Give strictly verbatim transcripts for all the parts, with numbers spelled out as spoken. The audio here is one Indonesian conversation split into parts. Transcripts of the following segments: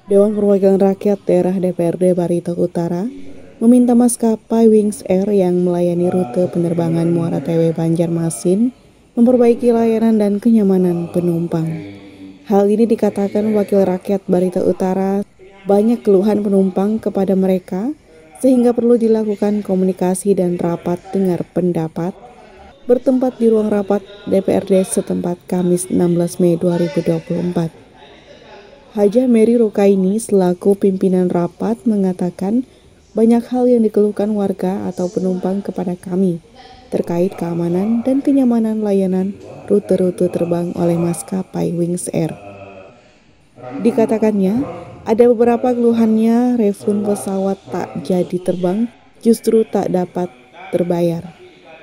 Dewan Perwakilan Rakyat Daerah D P R D Barito Utara meminta maskapai Wings Air yang melayani rute penerbangan Muara Tewe Banjarmasin memperbaiki layanan dan kenyamanan penumpang. Hal ini dikatakan Wakil Rakyat Barito Utara, banyak keluhan penumpang kepada mereka sehingga perlu dilakukan komunikasi dan rapat dengar pendapat bertempat di ruang rapat D P R D setempat Kamis enam belas Mei dua ribu dua puluh empat. Hajah Mary Rukaini selaku pimpinan rapat mengatakan banyak hal yang dikeluhkan warga atau penumpang kepada kami terkait keamanan dan kenyamanan layanan rute-rute terbang oleh maskapai Wings Air. Dikatakannya, ada beberapa keluhannya refund pesawat tak jadi terbang justru tak dapat terbayar.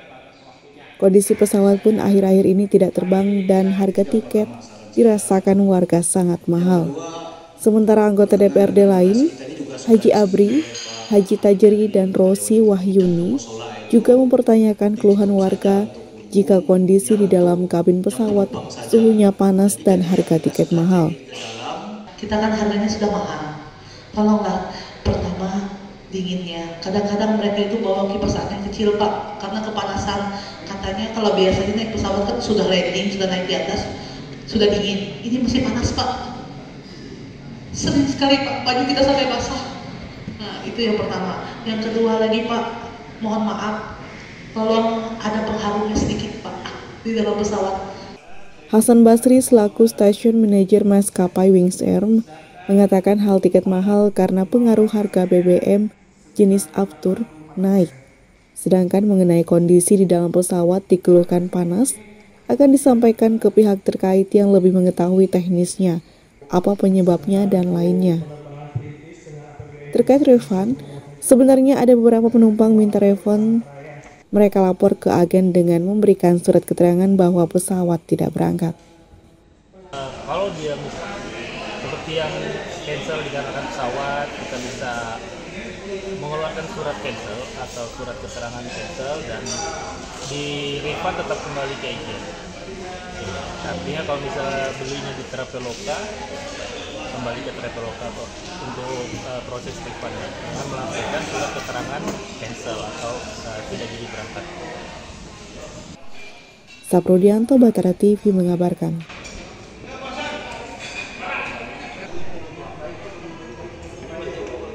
Kondisi pesawat pun akhir-akhir ini tidak terbang dan harga tiket dirasakan warga sangat mahal. Sementara anggota D P R D lain, Haji Abri, Haji Tajeri, dan Rosi Wahyuni juga mempertanyakan keluhan warga jika kondisi di dalam kabin pesawat suhunya panas dan harga tiket mahal. Kita kan harganya sudah mahal. Tolonglah, pertama dinginnya. Kadang-kadang mereka itu bawa kipas angin kecil, Pak, karena kepanasan. Katanya kalau biasanya naik pesawat kan sudah landing, sudah naik di atas, sudah dingin. Ini masih panas, Pak. Sering sekali, Pak, baju kita sampai basah. Nah, itu yang pertama. Yang kedua lagi, Pak, mohon maaf, tolong ada pengharumnya sedikit, Pak, di dalam pesawat. Hasan Basri selaku stasiun manajer maskapai Wings Air mengatakan hal tiket mahal karena pengaruh harga B B M jenis Aftur naik. Sedangkan mengenai kondisi di dalam pesawat dikeluhkan panas, akan disampaikan ke pihak terkait yang lebih mengetahui teknisnya, apa penyebabnya dan lainnya. Terkait refund, sebenarnya ada beberapa penumpang minta refund. Mereka lapor ke agen dengan memberikan surat keterangan bahwa pesawat tidak berangkat. Uh, kalau dia seperti yang cancel dikarenakan pesawat, kita bisa mengeluarkan surat cancel atau surat keterangan cancel dan di refund tetap kembali ke agen. Artinya kalau misalnya belinya di Traveloka, kembali ke Traveloka untuk uh, proses refundnya dengan melampirkan surat keterangan cancel atau uh, tidak jadi berangkat. Saprodianto, Batara T V mengabarkan.